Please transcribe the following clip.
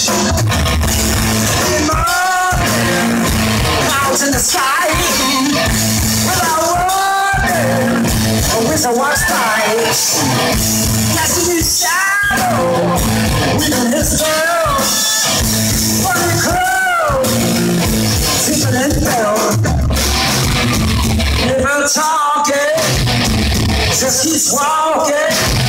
Clouds in the sky, without warning, a wizard walks by, casting his shadow, weaving his spell, running cold, tinkling and bell, never talking, just keeps walking.